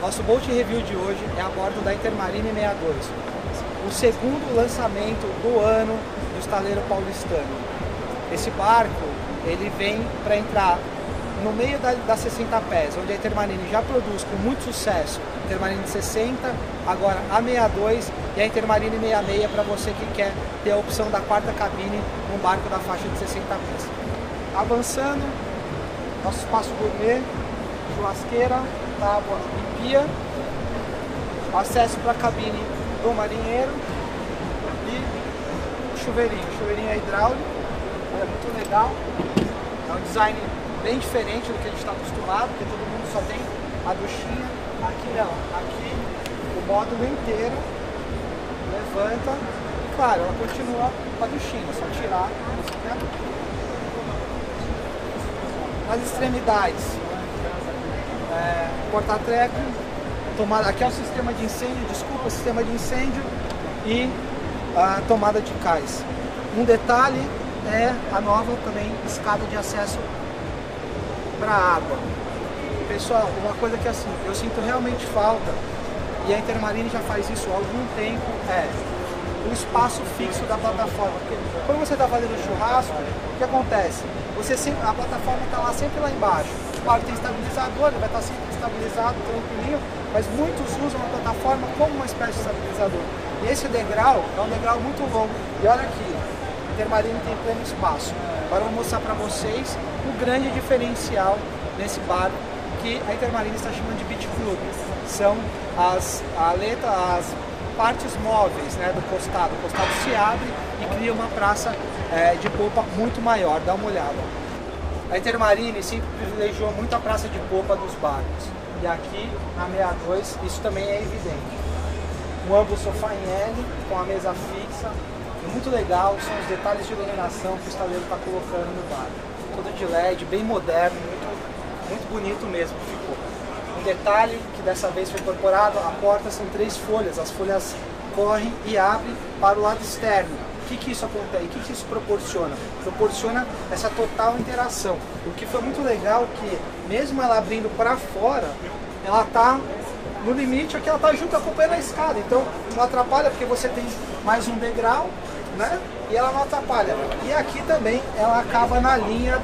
Nosso Boat Review de hoje é a bordo da Intermarine 62, o segundo lançamento do ano do estaleiro paulistano. Esse barco ele vem para entrar no meio da 60 pés, onde a Intermarine já produz com muito sucesso a Intermarine 60, agora a 62 e a Intermarine 66 para você que quer ter a opção da quarta cabine num barco da faixa de 60 pés. Avançando, nosso espaço gourmet, churrasqueira, tábua e pia, acesso para a cabine do marinheiro e o chuveirinho é hidráulico, é muito legal, é um design bem diferente do que a gente está acostumado, porque todo mundo só tem a duchinha, aqui não, aqui o módulo inteiro levanta e claro, ela continua com a duchinha, só tirar, nas extremidades, porta-treco, tomada, aqui é o sistema de incêndio, sistema de incêndio e a tomada de cais. Um detalhe é a nova também escada de acesso para a água. Pessoal, uma coisa que assim, eu sinto realmente falta, e a Intermarine já faz isso há algum tempo, é o espaço fixo da plataforma. Porque quando você está fazendo churrasco, o que acontece? A plataforma está lá sempre lá embaixo. Claro, tem estabilizador, ele vai estar sempre estabilizado, tranquilinho, mas muitos usam a plataforma como uma espécie de estabilizador. E esse degrau é um degrau muito longo. E olha aqui, a Intermarine tem pleno espaço. Agora eu vou mostrar para vocês o grande diferencial nesse barco que a Intermarine está chamando de Beach Club. São as partes móveis, né, do costado. O costado se abre e cria uma praça de popa muito maior. Dá uma olhada. A Intermarine sempre privilegiou muito a praça de popa dos barcos. E aqui na 62 isso também é evidente. Um amplo sofá em L com a mesa fixa. Muito legal, são os detalhes de iluminação que o estaleiro está colocando no barco. Todo de LED, bem moderno, muito bonito mesmo ficou. Um detalhe que dessa vez foi incorporado, a porta são 3 folhas, as folhas correm e abrem para o lado externo. O que isso acontece? O que isso proporciona? Proporciona essa total interação. O que foi muito legal que, mesmo ela abrindo para fora, ela está no limite, aqui ela está junto acompanhando a escada. Então não atrapalha porque você tem mais um degrau, né? E ela não atrapalha. E aqui também ela acaba na linha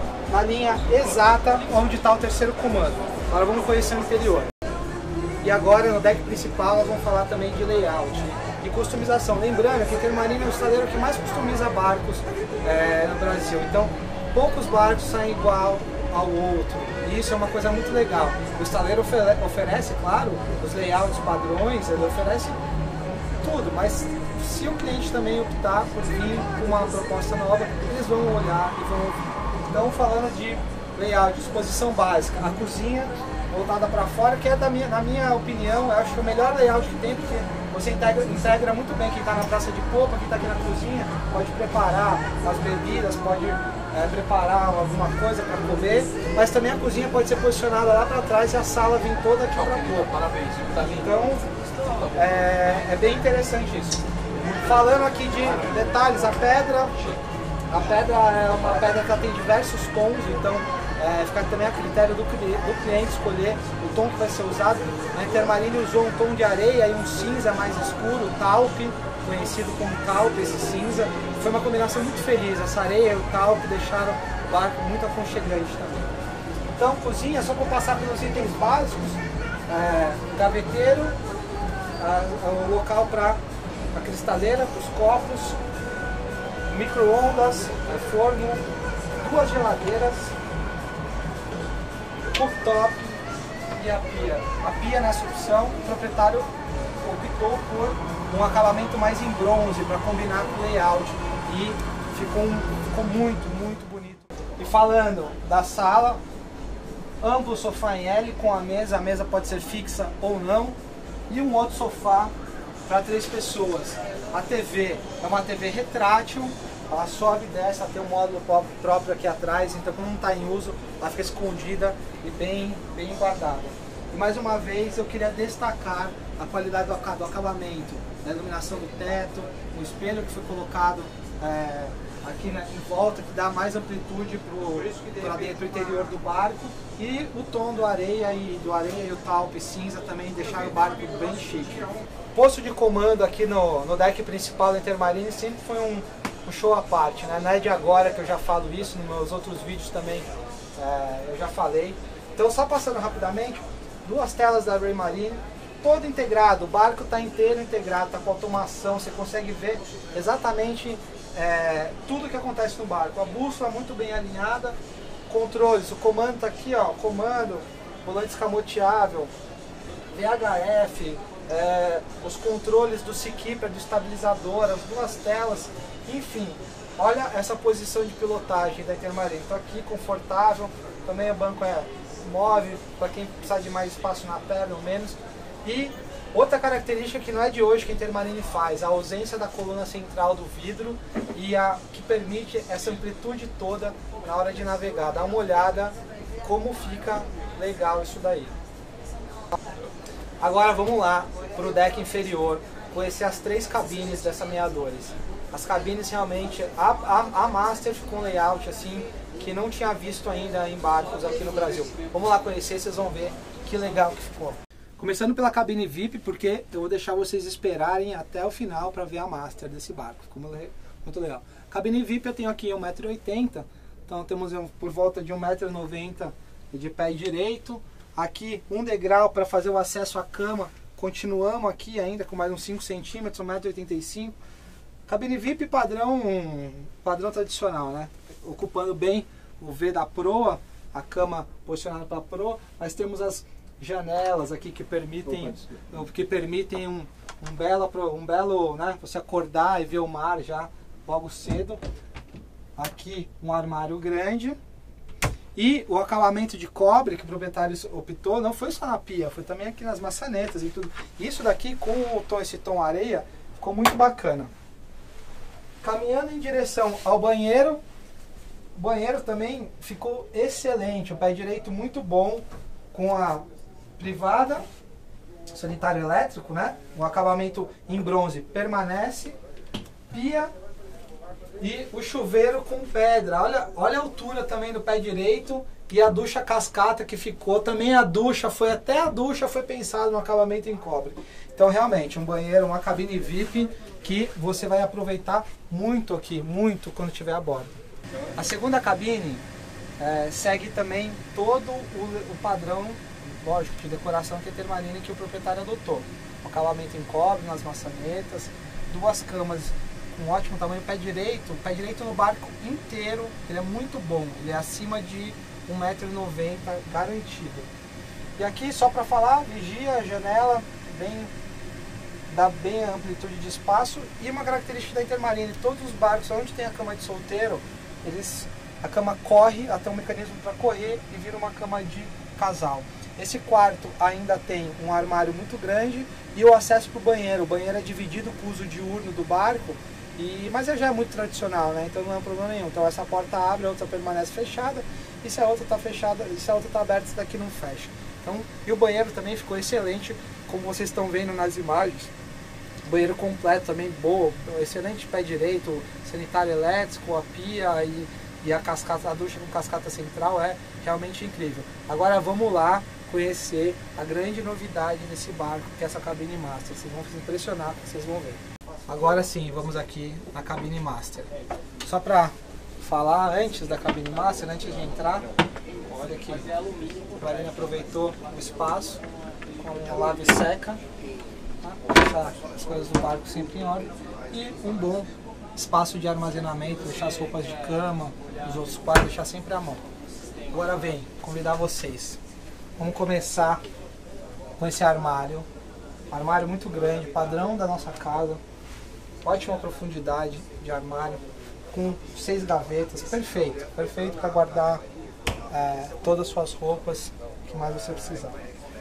exata onde está o terceiro comando. Agora vamos conhecer o interior. E agora no deck principal nós vamos falar também de layout e customização. Lembrando que a Intermarine é o estaleiro que mais customiza barcos no Brasil. Então poucos barcos saem igual ao outro. E isso é uma coisa muito legal. O estaleiro oferece, claro, os layouts padrões, ele oferece tudo, mas se o cliente também optar por vir com uma proposta nova, eles vão olhar e vão ouvir. Então, falando de layout, disposição básica, a cozinha voltada para fora, que é na minha opinião, eu acho que é o melhor layout que tem, porque você integra muito bem quem está na praça de popa, quem está aqui na cozinha, pode preparar as bebidas, pode preparar alguma coisa para comer, mas também a cozinha pode ser posicionada lá para trás e a sala vem toda aqui para popa. Parabéns, tá lindo. Então, é bem interessante isso. Falando aqui de detalhes, a pedra é uma pedra que ela tem diversos tons, então fica também a critério do cliente escolher o tom que vai ser usado. A Intermarine usou um tom de areia e um cinza mais escuro, o taupe, conhecido como taupe, esse cinza. Foi uma combinação muito feliz, essa areia e o taupe deixaram o barco muito aconchegante também. Então, cozinha, só para passar pelos itens básicos, gaveteiro, o local para a cristaleira, para os copos, micro-ondas, forno, 2 geladeiras, cooktop e a pia. A pia nessa opção, o proprietário optou por um acabamento mais em bronze para combinar com o layout e ficou muito bonito. E falando da sala, amplo sofá em L com a mesa pode ser fixa ou não, e um outro sofá para 3 pessoas. A TV é uma TV retrátil, ela sobe e desce, ela tem um módulo próprio aqui atrás, então quando não está em uso, ela fica escondida e bem guardada. E mais uma vez eu queria destacar a qualidade do acabamento, da iluminação do teto, o espelho que foi colocado aqui, né, em volta, que dá mais amplitude para dentro do interior do barco. E o tom do areia e o taupe cinza também deixaram o barco bem chique. O posto de comando aqui no deck principal da Intermarine sempre foi um show à parte, né? Não é de agora que eu já falo isso, nos meus outros vídeos também eu já falei. Então, só passando rapidamente, 2 telas da Raymarine, todo integrado, o barco está inteiro integrado, está com automação, você consegue ver exatamente tudo que acontece no barco. A bússola muito bem alinhada, controles, o comando está aqui, ó, comando, volante escamoteável, VHF, os controles do Seakeeper, do estabilizador, as 2 telas, enfim, olha essa posição de pilotagem da Intermarine. Estou aqui confortável, também o banco é móvel, para quem precisar de mais espaço na perna ou menos. E outra característica que não é de hoje que a Intermarine faz, a ausência da coluna central do vidro e que permite essa amplitude toda na hora de navegar. Dá uma olhada como fica legal isso daí. Agora vamos lá para o deck inferior, conhecer as 3 cabines dessa 62. As cabines realmente, a Master ficou um layout assim que não tinha visto ainda em barcos aqui no Brasil. Vamos lá conhecer, vocês vão ver que legal que ficou. Começando pela cabine VIP, porque eu vou deixar vocês esperarem até o final para ver a Master desse barco. Ficou muito legal. Cabine VIP eu tenho aqui 1,80 m, então temos por volta de 1,90 m de pé direito. Aqui um degrau para fazer o acesso à cama, continuamos aqui ainda com mais uns 5 cm, 1,85 m. Cabine VIP padrão tradicional, né? Ocupando bem o V da proa, a cama posicionada para a proa. Nós temos as janelas aqui que permitem um belo, né, você acordar e ver o mar já logo cedo. Aqui um armário grande. E o acabamento de cobre que o proprietário optou não foi só na pia, foi também aqui nas maçanetas e tudo. Isso daqui com esse tom areia ficou muito bacana. Caminhando em direção ao banheiro, o banheiro também ficou excelente, o pé direito muito bom, com a privada, sanitário elétrico, né? O acabamento em bronze permanece, pia e o chuveiro com pedra. Olha a altura também do pé direito e a ducha cascata que ficou. Também até a ducha foi pensada no acabamento em cobre. Então realmente um banheiro, uma cabine VIP que você vai aproveitar muito aqui, muito quando estiver a bordo. A segunda cabine segue também todo o padrão, lógico, de decoração que a Intermarine que o proprietário adotou. Um acabamento em cobre nas maçanetas, 2 camas com ótimo tamanho, o pé direito no barco inteiro, ele é muito bom, ele é acima de 1,90 m garantido. E aqui só para falar, vigia, janela, dá bem a amplitude de espaço. E uma característica da Intermarine, todos os barcos onde tem a cama de solteiro, a cama corre, até um mecanismo para correr e vira uma cama de casal. Esse quarto ainda tem um armário muito grande e o acesso para o banheiro. O banheiro é dividido com o uso diurno do barco, mas já é muito tradicional, né? Então não é um problema nenhum. Então essa porta abre, a outra permanece fechada, e se a outra está fechada, e se a outra está aberta, essa daqui não fecha. Então, e o banheiro também ficou excelente, como vocês estão vendo nas imagens. Banheiro completo também, boa, excelente pé direito, sanitário elétrico, a pia e a cascata, a ducha com cascata central é realmente incrível. Agora vamos lá conhecer a grande novidade desse barco, que é essa cabine Master. Vocês vão se impressionar, vocês vão ver. Agora sim, vamos aqui na cabine Master. Só para falar antes da cabine Master, antes de entrar, olha aqui, o Marine aproveitou o espaço com o lado seca, tá? Deixar as coisas do barco sempre em ordem e um bom espaço de armazenamento, deixar as roupas de cama, os outros quartos, deixar sempre à mão. Agora vem convidar vocês. Vamos começar com esse armário muito grande, padrão da nossa casa, ótima profundidade de armário, com 6 gavetas, perfeito para guardar todas as suas roupas, o que mais você precisar.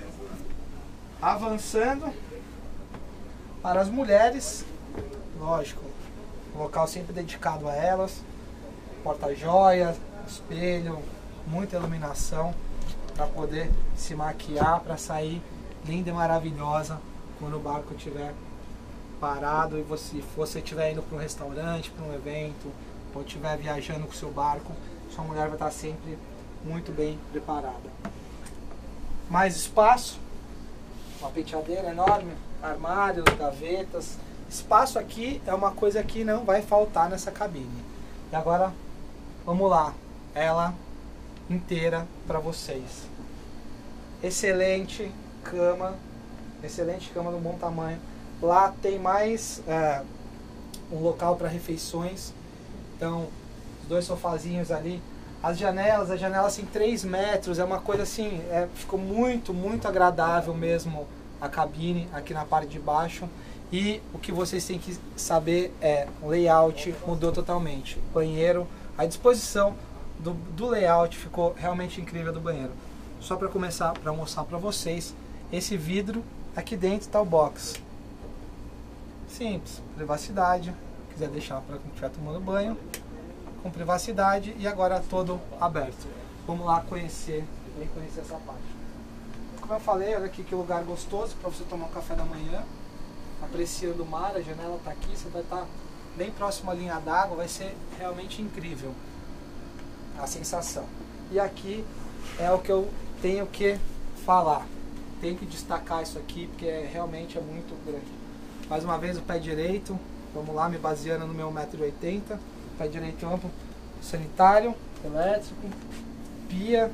Avançando para as mulheres, lógico, um local sempre dedicado a elas, porta-joias, espelho, muita iluminação para poder se maquiar, para sair linda e maravilhosa quando o barco estiver parado e você estiver indo para um restaurante, para um evento, ou estiver viajando com o seu barco, sua mulher vai estar sempre muito bem preparada. Mais espaço, uma penteadeira enorme, armários, gavetas. Espaço aqui é uma coisa que não vai faltar nessa cabine. E agora, vamos lá, ela inteira para vocês. Excelente cama de um bom tamanho. Lá tem mais um local para refeições, então os dois sofazinhos ali. As janelas assim 3 metros, é uma coisa assim, ficou muito agradável mesmo a cabine aqui na parte de baixo. E o que vocês têm que saber o layout mudou totalmente. Banheiro, a disposição do layout ficou realmente incrível do banheiro. Só para começar, para mostrar para vocês, esse vidro, aqui dentro está o box. Simples, privacidade, quiser deixar para quem estiver tomando banho, com privacidade, e agora todo aberto. Vamos lá conhecer essa parte. Como eu falei, olha aqui que lugar gostoso para você tomar um café da manhã, apreciando o mar, a janela está aqui, você vai estar bem próximo à linha d'água, vai ser realmente incrível a sensação. E aqui é o que eu tenho que falar, tenho que destacar isso aqui, porque realmente é muito grande. Mais uma vez o pé direito, vamos lá, me baseando no meu 1,80 m, pé direito amplo, sanitário, elétrico, pia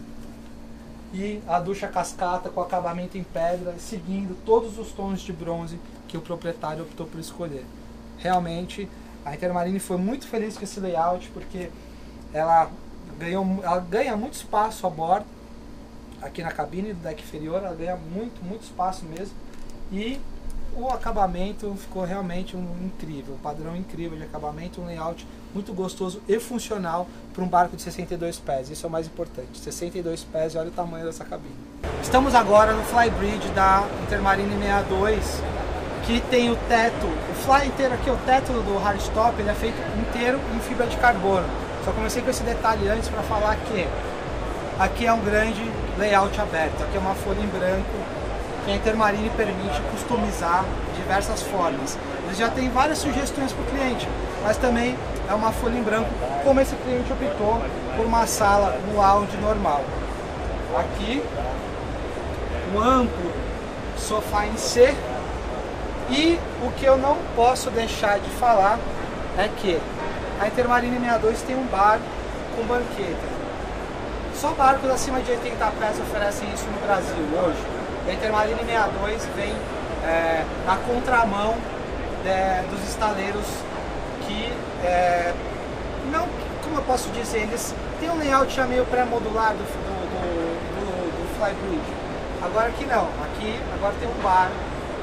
e a ducha cascata com acabamento em pedra, seguindo todos os tons de bronze que o proprietário optou por escolher. Realmente a Intermarine foi muito feliz com esse layout, porque ela ganha muito espaço a bordo, aqui na cabine do deck inferior, ela ganha muito espaço mesmo, e o acabamento ficou realmente incrível, um padrão incrível de acabamento, um layout muito gostoso e funcional para um barco de 62 pés, isso é o mais importante, 62 pés, e olha o tamanho dessa cabine. Estamos agora no Flybridge da Intermarine 62, que tem o teto, o fly inteiro aqui, o teto do hardtop, ele é feito inteiro em fibra de carbono. Só comecei com esse detalhe antes para falar que aqui é um grande layout aberto, aqui é uma folha em branco, que a Intermarine permite customizar de diversas formas. Eles já têm várias sugestões para o cliente, mas também é uma folha em branco, como esse cliente optou por uma sala no lounge normal. Aqui, um amplo sofá em C, e o que eu não posso deixar de falar é que a Intermarine 62 tem um bar com banqueta. Só barcos acima de 80 pés oferecem isso no Brasil hoje. A Intermarine 62 vem na contramão dos estaleiros que, não, como eu posso dizer, eles têm um layout já meio pré-modular do Flybridge. Agora aqui não, aqui agora tem um bar.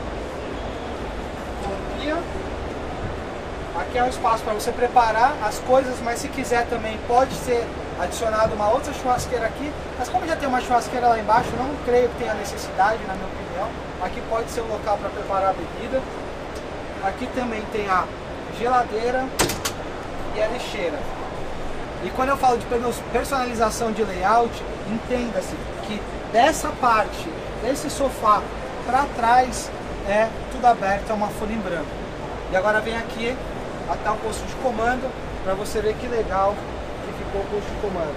Aqui é um espaço para você preparar as coisas, mas se quiser também pode ser adicionado uma outra churrasqueira aqui, mas como já tem uma churrasqueira lá embaixo, não creio que tenha necessidade, na minha opinião. Aqui pode ser o local para preparar a bebida. Aqui também tem a geladeira e a lixeira. E quando eu falo de personalização de layout, entenda-se que dessa parte, desse sofá para trás, é tudo aberto, é uma folha em branco. E agora vem aqui até o posto de comando, para você ver que legal que ficou o posto de comando.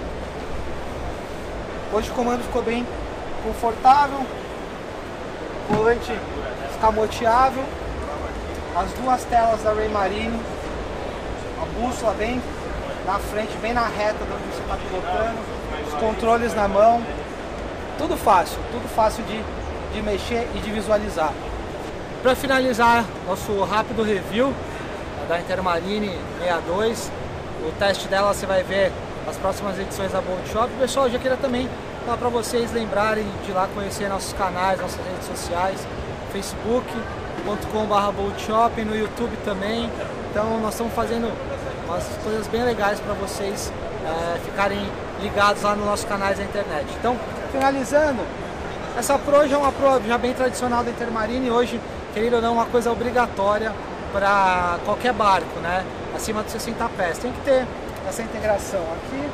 O posto de comando ficou bem confortável, volante escamoteável, as duas telas da Raymarine, a bússola bem na frente, bem na reta de onde você está pilotando, os controles na mão, tudo fácil de mexer e de visualizar. Para finalizar nosso rápido review da Intermarine 62, o teste dela você vai ver as próximas edições da Boat Shop. Pessoal, eu já queria também falar para vocês lembrarem de ir lá conhecer nossos canais, nossas redes sociais, facebook.com/boatshop, no YouTube também. Então nós estamos fazendo umas coisas bem legais para vocês ficarem ligados lá nos nossos canais da internet. Então, finalizando, essa proa já é uma proa já bem tradicional da Intermarine, hoje, querendo ou não, uma coisa obrigatória para qualquer barco, né? Acima de 60 pés. Tem que ter essa integração aqui.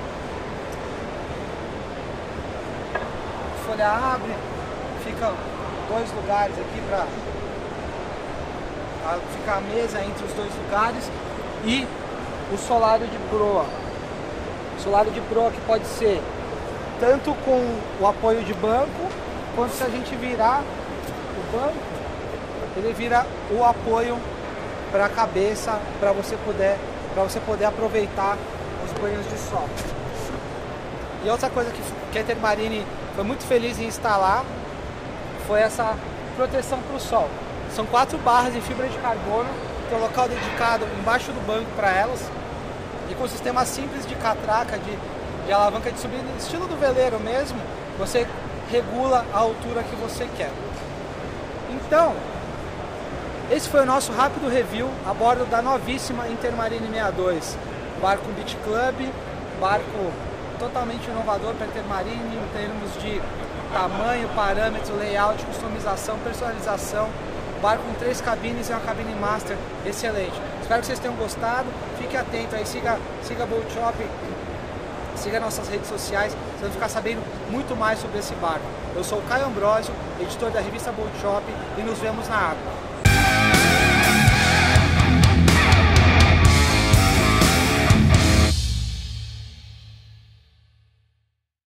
A folha abre, fica 2 lugares aqui para ficar a mesa entre os 2 lugares. E o solário de proa. O solário de proa que pode ser tanto com o apoio de banco, quanto se a gente virar o banco, ele vira o apoio para a cabeça, para você poder aproveitar os banhos de sol. E outra coisa que a Intermarine foi muito feliz em instalar foi essa proteção para o sol. São 4 barras de fibra de carbono, tem um local dedicado embaixo do banco para elas, e com um sistema simples de catraca, de alavanca de subida, estilo do veleiro mesmo, você regula a altura que você quer. Então, esse foi o nosso rápido review a bordo da novíssima Intermarine 62. Barco Beach Club, barco totalmente inovador para a Intermarine em termos de tamanho, parâmetro, layout, customização, personalização. Barco com 3 cabines e uma cabine master excelente. Espero que vocês tenham gostado. Fique atento aí, siga a Boat Shop, siga nossas redes sociais, vocês vão ficar sabendo muito mais sobre esse barco. Eu sou o Caio Ambrosio, editor da revista Boat Shop, e nos vemos na água.